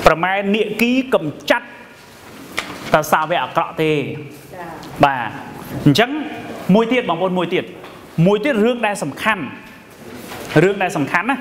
ប្រម៉ែនាគីកំចាត់តើសាវៈអាក្រក់ទេបាទអញ្ចឹងមួយទៀតបងប្អូនមួយទៀតរឿងដែលសំខាន់ណា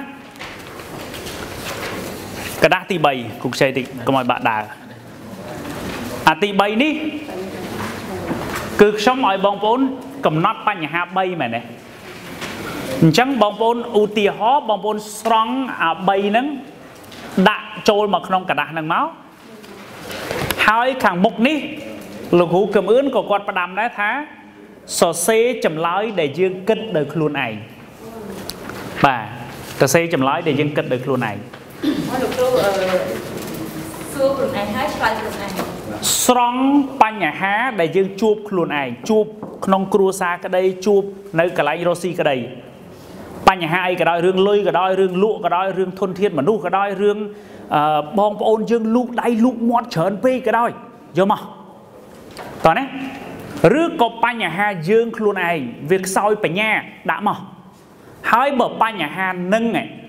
กระดาษទី3គុកខ្ចីតិចកុំឲ្យបាក់ដើរអាទី3នេះគឺខ្ញុំឲ្យបងប្អូនកំណត់បញ្ហា3មែនទេអញ្ចឹងបងប្អូនឧទាហរណ៍បងប្អូនស្រង់អា3ហ្នឹងដាក់ចូលមកក្នុងกระดาษហ្នឹងមកហើយខាងមុខនេះលោកគ្រូកឹមអឿនក៏គាត់ផ្ដាំដែរថាសរសេរចម្លើយដែលយើងគិតដោយខ្លួនឯងបាទសរសេរចម្លើយដែលយើងគិតដោយខ្លួនឯងលោកគ្រូសួរខ្លួនឯងហើយឆ្លើយខ្លួនឯងស្រង់បញ្ហាដែលយើងជួបខ្លួនឯងជួបក្នុងគ្រួសារក្តីជួបនៅកន្លែងរស់ស៊ីក្តីបញ្ហាអីក៏ដោយរឿងលុយក៏ដោយរឿងលក់ក៏ដោយរឿងធនធានមនុស្សក៏ដោយរឿងបងប្អូនយើងលូកដៃលូកមាត់ច្រើនពេកក៏ដោយយកមកតោះណាឬក៏បញ្ហាយើងខ្លួនឯងវាខ្សោយបញ្ញាដាក់មកហើយបើបញ្ហានឹង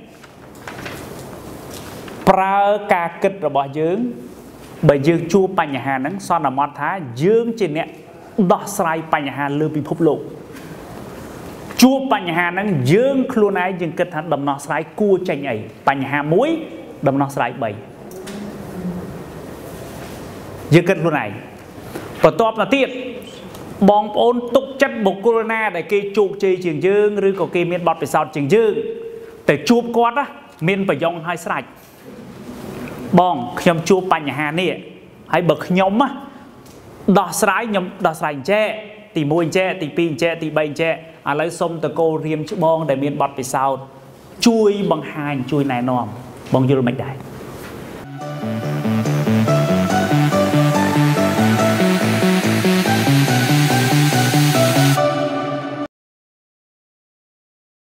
ប្រើការគិតរបស់យើងបើយើងជួបបញ្ហាហ្នឹងសន្មតថាយើងជាអ្នកដោះស្រាយបញ្ហាលើពិភពលោកជួបបញ្ហាហ្នឹងយើងខ្លួនឯងយើងគិតថាដំណោះស្រាយគួរចេញអីបញ្ហាមួយដំណោះស្រាយ3យើងគិតខ្លួនឯងបន្ទាប់ទៅទៀតបងប្អូនទុកចិត្តបុគ្គលណាដែលគេជោគជ័យជាងយើងឬក៏គេមានបទពិសោធន៍ជាងយើងតែជួបគាត់មានប្រយោគឲ្យស្រេចបងខ្ញុំជួបបញ្ហានេះហើយបើខ្ញុំដោះស្រាយខ្ញុំដោះស្រាយអញ្ចេះទី1អញ្ចេះទី2អញ្ចេះទី3អញ្ចេះឥឡូវសុំតកូលរៀមច្បងដែលមានបទពិសោធន៍ជួយបង្ហាញជួយណែនាំបងយល់មិនដែរ